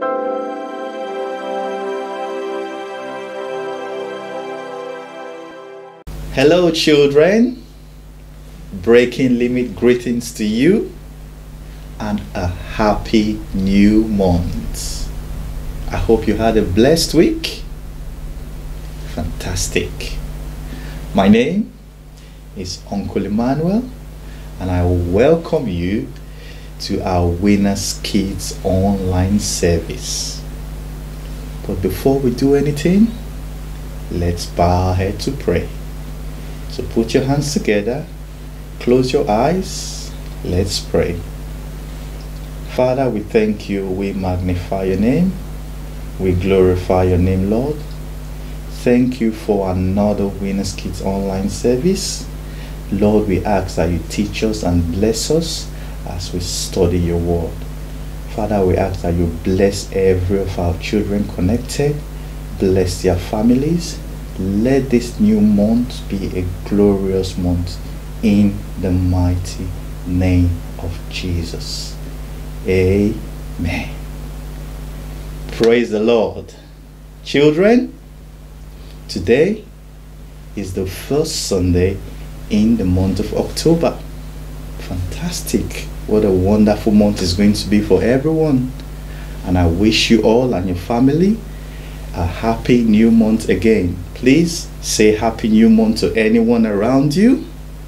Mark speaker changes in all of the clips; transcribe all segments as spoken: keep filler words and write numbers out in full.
Speaker 1: Hello children, breaking limit greetings to you and a happy new month. I hope you had a blessed week. Fantastic. My name is Uncle Emmanuel and I welcome you to our Winners Kidz online service. But before we do anything, let's bow our head to pray. So put your hands together, close your eyes, let's pray. Father, we thank you, we magnify your name, we glorify your name, Lord. Thank you for another Winners Kidz online service. Lord, we ask that you teach us and bless us as we study your word. Father, we ask that you bless every of our children connected, bless their families. Let this new month be a glorious month in the mighty name of Jesus. Amen. Praise the Lord. Children, today is the first Sunday in the month of October. Fantastic. What a wonderful month it's going to be for everyone. And I wish you all and your family a happy new month again. Please say happy new month to anyone around you.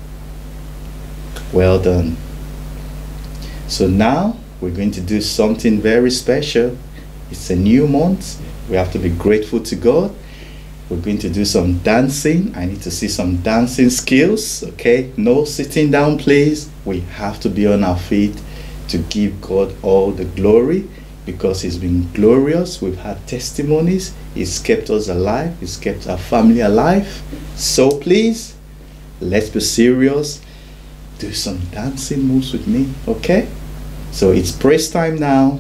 Speaker 1: Well done. So now we're going to do something very special. It's a new month. We have to be grateful to God. We're going to do some dancing. I need to see some dancing skills. Okay, no sitting down, please. We have to be on our feet to give God all the glory, because he's been glorious. We've had testimonies. He's kept us alive. He's kept our family alive. So please, let's be serious. Do some dancing moves with me, okay? So it's praise time now.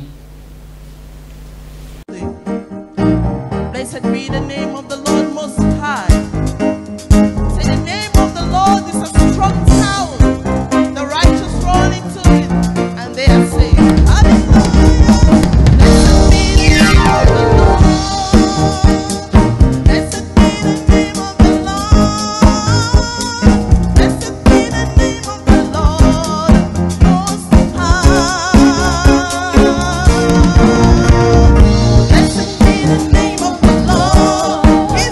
Speaker 2: Blessed be the name of the Lord Most High. Say, the name of the Lord is a strong tower. The righteous run into it, and they are saved. Hallelujah. Blessed be the name of the Lord. Blessed be the name of the Lord. Blessed be the name of the Lord Most High. Blessed be the name of the Lord.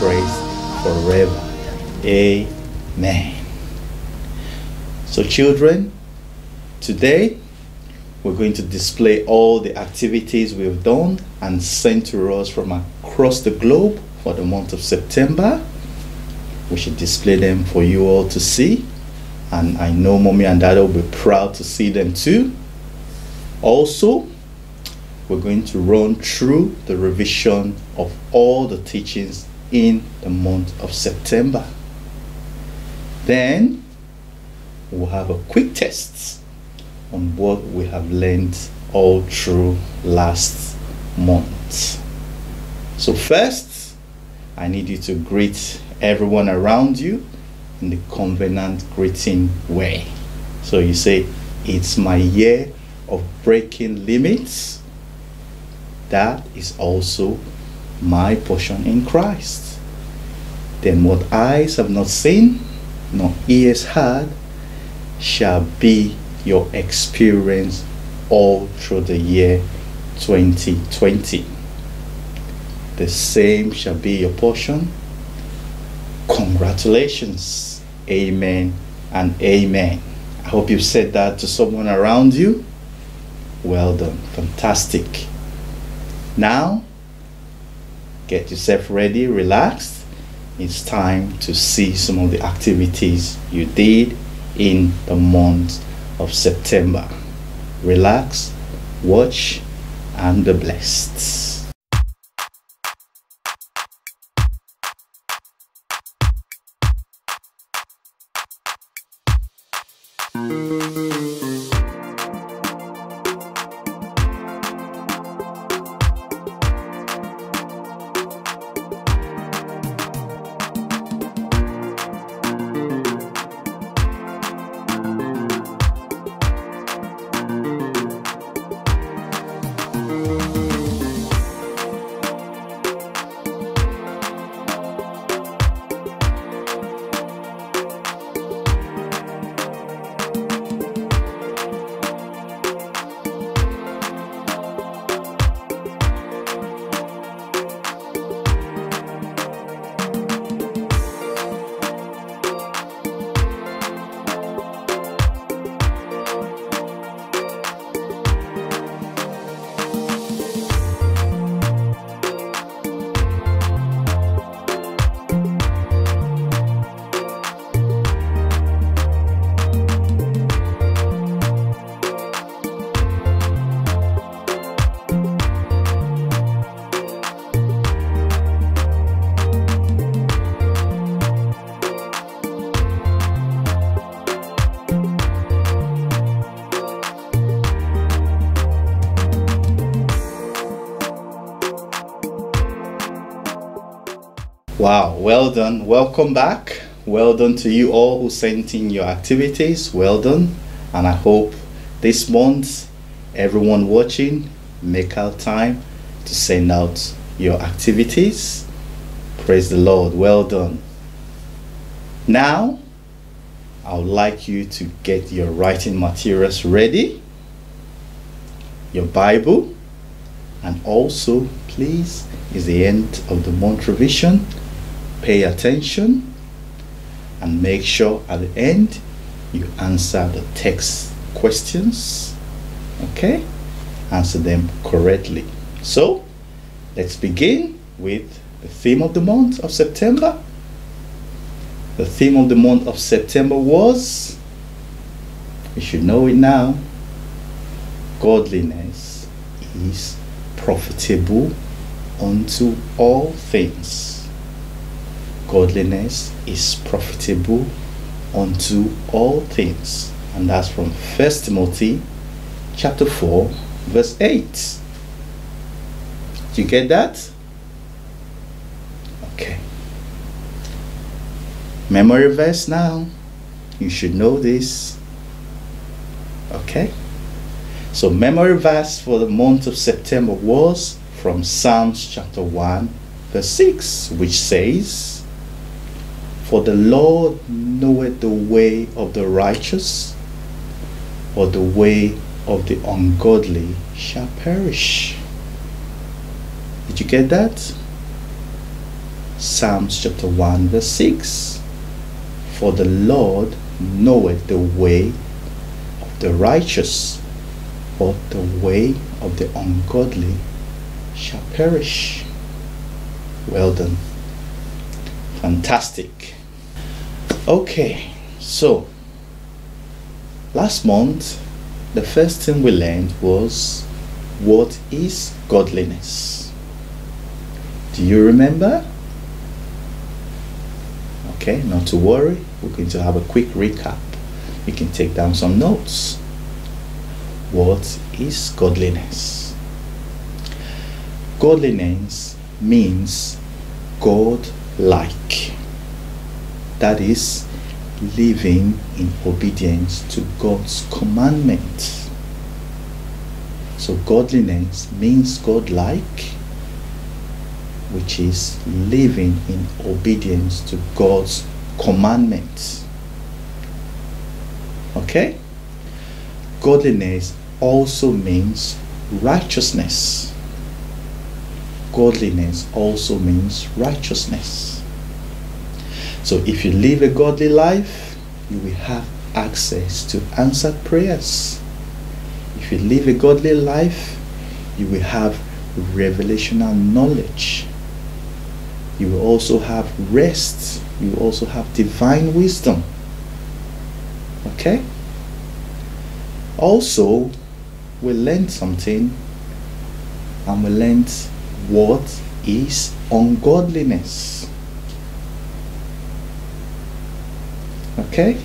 Speaker 1: praised forever. Amen. So children, today we're going to display all the activities we've done and sent to us from across the globe for the month of September. We should display them for you all to see, and I know mommy and dad will be proud to see them too. Also, we're going to run through the revision of all the teachings in the month of September. Then we'll have a quick test on what we have learned all through last month. So first, I need you to greet everyone around you in the covenant greeting way. So you say, it's my year of breaking limits. That is also my portion in Christ. Then what eyes have not seen, nor ears heard, shall be your experience all through the year twenty twenty. The same shall be your portion. Congratulations. Amen and amen. I hope you've said that to someone around you. Well done. Fantastic. Now, get yourself ready, relaxed. It's time to see some of the activities you did in the month of September. Relax, watch, and be blessed. Wow, well done. Welcome back. Well done to you all who sent in your activities. Well done. And I hope this month, everyone watching, make out time to send out your activities. Praise the Lord. Well done. Now, I would like you to get your writing materials ready, your Bible, and also, please, is the end of the month revision. Pay attention and make sure at the end you answer the text questions. Okay? Answer them correctly. So, let's begin with the theme of the month of September. The theme of the month of September was, you should know it now, godliness is profitable unto all things. Godliness is profitable unto all things. And that's from First Timothy chapter four verse eight. Do you get that? Okay. Memory verse now. You should know this. Okay. So memory verse for the month of September was from Psalms chapter one verse six, which says, "For the Lord knoweth the way of the righteous, or the way of the ungodly shall perish." Did you get that? Psalms chapter one verse six. For the Lord knoweth the way of the righteous, but the way of the ungodly shall perish. Well done. Fantastic. Okay, so last month the first thing we learned was, what is godliness? Do you remember? Okay, not to worry, we're going to have a quick recap. You can take down some notes. What is godliness? Godliness means God-like. That is, living in obedience to God's commandments. So godliness means God-like, which is living in obedience to God's commandments. Okay? Godliness also means righteousness. Godliness also means righteousness. So if you live a godly life, you will have access to answered prayers. If you live a godly life, you will have revelational knowledge. You will also have rest. You will also have divine wisdom. Okay? Also, we learned something, and we learned what is ungodliness. Okay?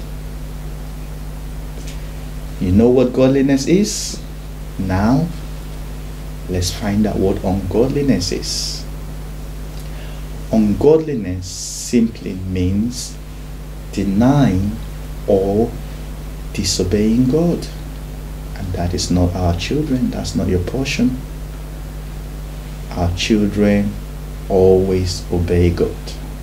Speaker 1: You know what godliness is? Now, let's find out what ungodliness is. Ungodliness simply means denying or disobeying God. And that is not our children, that's not your portion. Our children always obey God.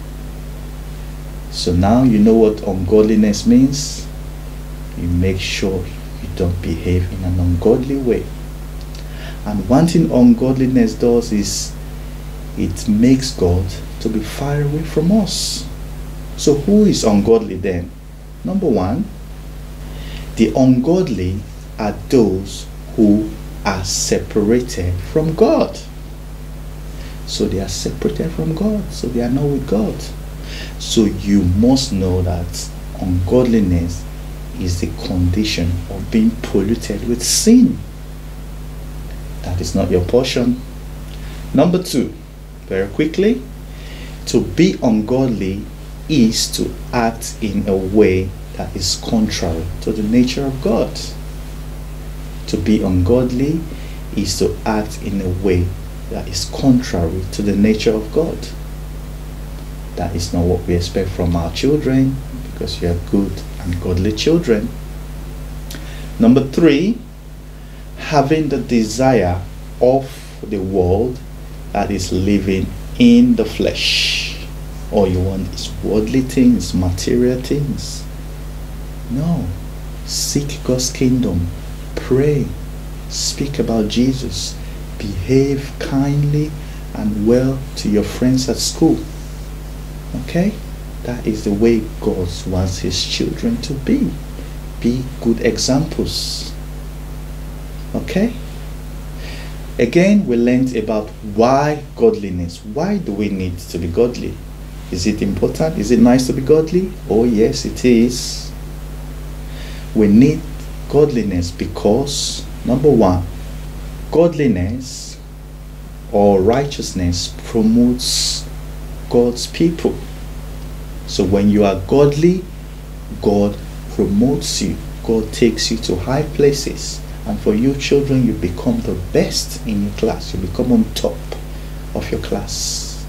Speaker 1: So now you know what ungodliness means. You make sure you don't behave in an ungodly way. And one thing ungodliness does is it makes God to be far away from us. So who is ungodly then? Number one, the ungodly are those who are separated from God. So they are separated from God, so they are not with God. So you must know that ungodliness is the condition of being polluted with sin. That is not your portion. Number two, very quickly, to be ungodly is to act in a way that is contrary to the nature of God. To be ungodly is to act in a way that is contrary to the nature of God. That is not what we expect from our children, because you are good and godly children. Number three, having the desire of the world, that is living in the flesh. All you want is worldly things, material things. No. Seek God's kingdom. Pray. Speak about Jesus. Behave kindly and well to your friends at school. Okay? That is the way God wants his children to be. Be good examples. Okay? Again, we learned about why godliness. Why do we need to be godly? Is it important? Is it nice to be godly? Oh yes, it is. We need godliness because, number one, godliness or righteousness promotes God's people. So when you are godly, God promotes you. God takes you to high places. And for you children, you become the best in your class. You become on top of your class.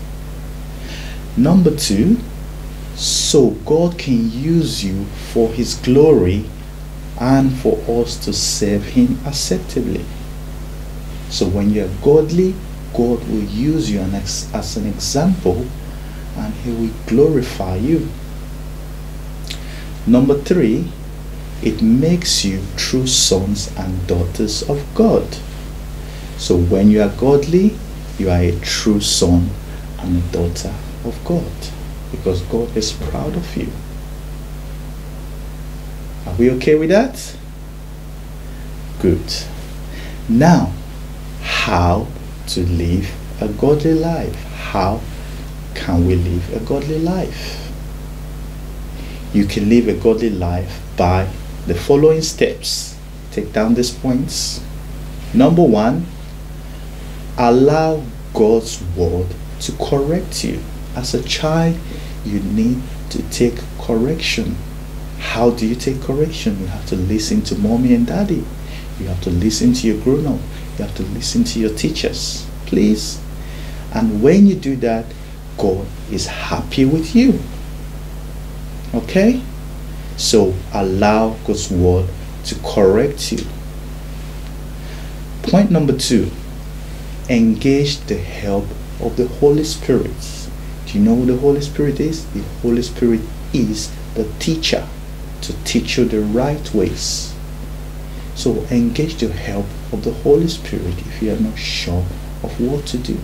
Speaker 1: Number two, so God can use you for his glory and for us to serve him acceptably. So when you are godly, God will use you as, as an example, and he will glorify you. Number three, it makes you true sons and daughters of God. So when you are godly, you are a true son and a daughter of God, because God is proud of you. Are we okay with that? Good. Now, how to live a godly life? How can we live a godly life? You can live a godly life by the following steps. Take down these points. Number one, allow God's word to correct you. As a child, you need to take correction. How do you take correction? You have to listen to mommy and daddy. You have to listen to your grown-up. You have to listen to your teachers. Please. And when you do that, God is happy with you. Okay? So allow God's word to correct you. Point number two, engage the help of the Holy Spirit. Do you know who the Holy Spirit is? The Holy Spirit is the teacher to teach you the right ways. So engage the help of the Holy Spirit if you are not sure of what to do.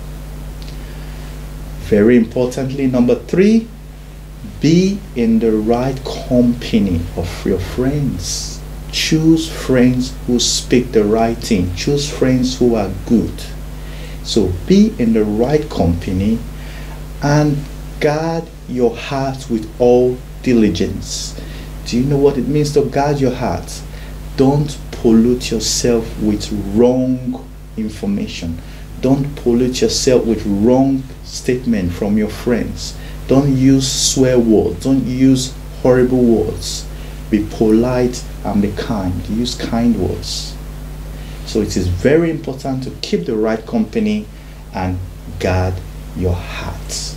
Speaker 1: Very importantly, number three, be in the right company of your friends. Choose friends who speak the right thing. Choose friends who are good. So be in the right company and guard your heart with all diligence. Do you know what it means to guard your heart? Don't pollute yourself with wrong information. Don't pollute yourself with wrong statement from your friends. Don't use swear words. Don't use horrible words. Be polite and be kind. Use kind words. So it is very important to keep the right company and guard your heart.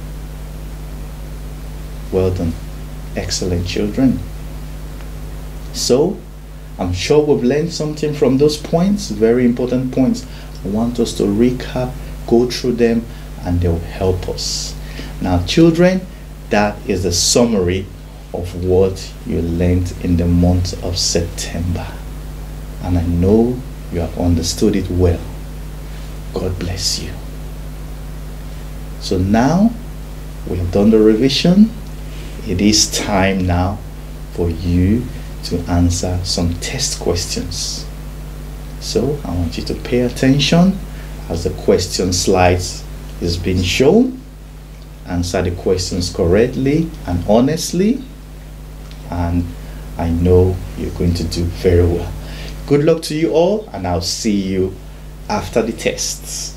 Speaker 1: Well done. Excellent children. So, I'm sure we've learned something from those points, very important points. I want us to recap, go through them, and they'll help us. Now, children, that is the summary of what you learned in the month of September. And I know you have understood it well. God bless you. So now, we have done the revision. It is time now for you to answer some test questions. So I want you to pay attention as the question slides is being shown. Answer the questions correctly and honestly, and I know you're going to do very well. Good luck to you all, and I'll see you after the tests.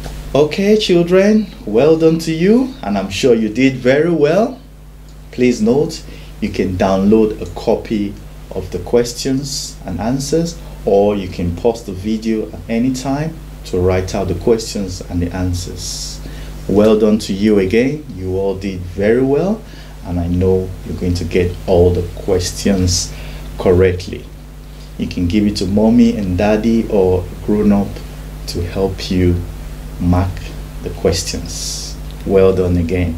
Speaker 1: Okay, children, well done to you, and I'm sure you did very well. Please note, you can download a copy of the questions and answers, or you can pause the video at any time to write out the questions and the answers. Well done to you again. You all did very well, and I know you're going to get all the questions correctly. You can give it to mommy and daddy or grown up to help you mark the questions. Well done again.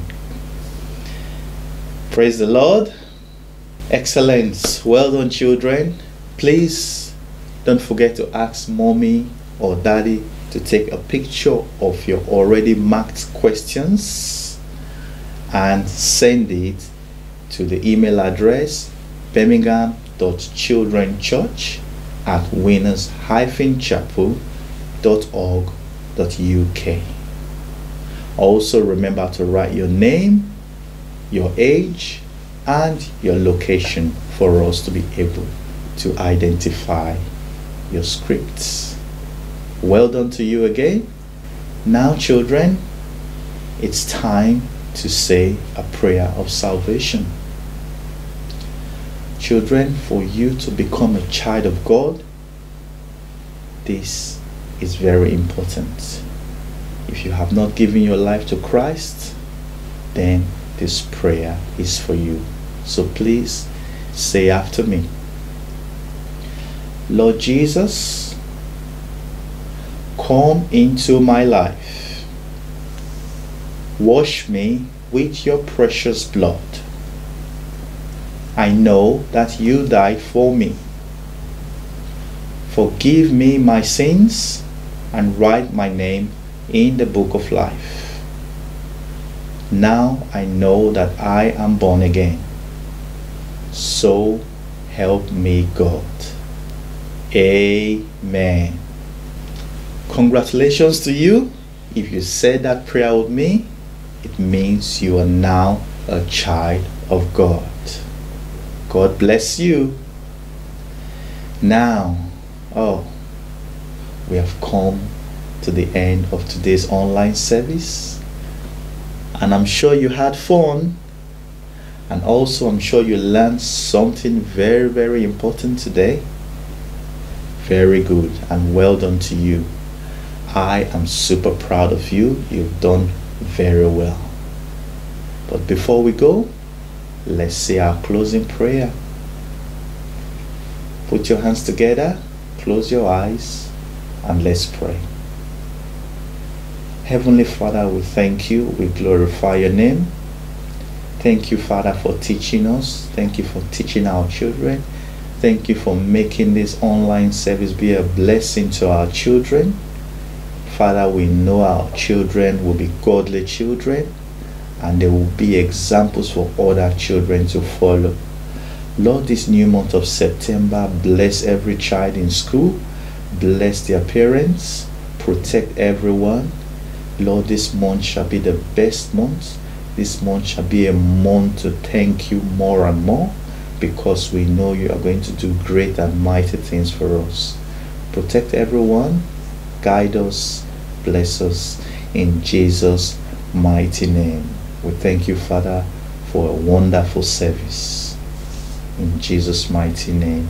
Speaker 1: Praise the Lord. Excellent. Well done, children. Please don't forget to ask mommy or daddy to take a picture of your already marked questions and send it to the email address birmingham dot children church at winners dash chapel dot org dot U K. Also remember to write your name, your age, and your location for us to be able to identify your scripts. Well done to you again. Now, children, it's time to say a prayer of salvation. Children, for you to become a child of God, this is very important. If you have not given your life to Christ, then this prayer is for you. So please say after me. Lord Jesus, come into my life. Wash me with your precious blood. I know that you died for me. Forgive me my sins and write my name in the book of life. Now I know that I am born again. So help me God. Amen. Congratulations to you. If you said that prayer with me, it means you are now a child of God. God bless you. Now, oh, we have come to the end of today's online service, and I'm sure you had fun, and also I'm sure you learned something very, very important today. Very good, and well done to you. I am super proud of you. You've done very well. But before we go, let's say our closing prayer. Put your hands together, close your eyes, and let's pray. Heavenly Father, we thank you, we glorify your name. Thank you, Father, for teaching us. Thank you for teaching our children. Thank you for making this online service be a blessing to our children. Father, we know our children will be godly children, and they will be examples for other children to follow. Lord, this new month of September, bless every child in school, bless their parents, protect everyone. Lord, this month shall be the best month. This month shall be a month to thank you more and more, because we know you are going to do great and mighty things for us. Protect everyone, guide us, bless us in Jesus' mighty name. We thank you, Father, for a wonderful service. In Jesus' mighty name,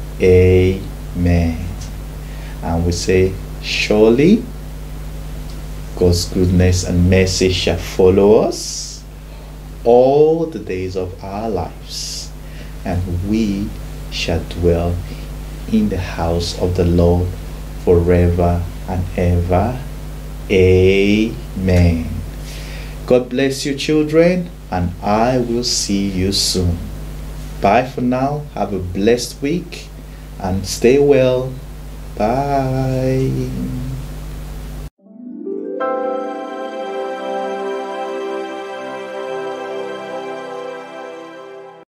Speaker 1: amen. And we say, surely God's goodness and mercy shall follow us all the days of our lives, and we shall dwell in the house of the Lord forever and ever. Amen. God bless you, children, and I will see you soon. Bye for now. Have a blessed week and stay well. Bye.